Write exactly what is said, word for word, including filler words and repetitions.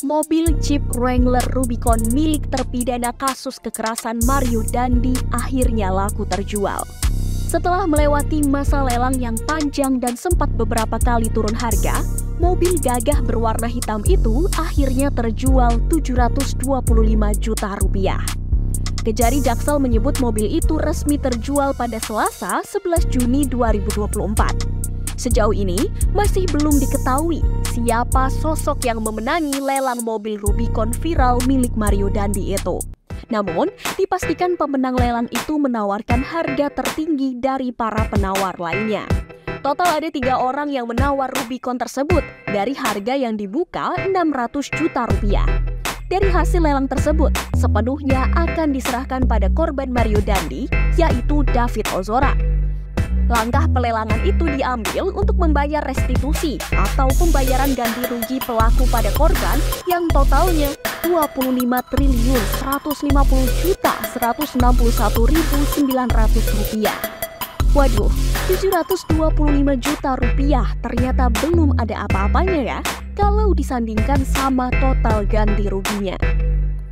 Mobil Jeep Wrangler Rubicon milik terpidana kasus kekerasan Mario Dandi akhirnya laku terjual. Setelah melewati masa lelang yang panjang dan sempat beberapa kali turun harga, mobil gagah berwarna hitam itu akhirnya terjual tujuh ratus dua puluh lima juta rupiah. Kejari Jaksel menyebut mobil itu resmi terjual pada Selasa sebelas Juni dua ribu dua puluh empat. Sejauh ini masih belum diketahui siapa sosok yang memenangi lelang mobil Rubicon viral milik Mario Dandi itu. Namun, dipastikan pemenang lelang itu menawarkan harga tertinggi dari para penawar lainnya. Total ada tiga orang yang menawar Rubicon tersebut dari harga yang dibuka enam ratus juta rupiah. Dari hasil lelang tersebut, sepenuhnya akan diserahkan pada korban Mario Dandi, yaitu David Ozora. Langkah pelelangan itu diambil untuk membayar restitusi atau pembayaran ganti rugi pelaku pada korban yang totalnya dua puluh lima triliun seratus lima puluh juta seratus enam puluh satu ribu sembilan ratus rupiah. Waduh, tujuh ratus dua puluh lima juta rupiah ternyata belum ada apa-apanya ya kalau disandingkan sama total ganti ruginya.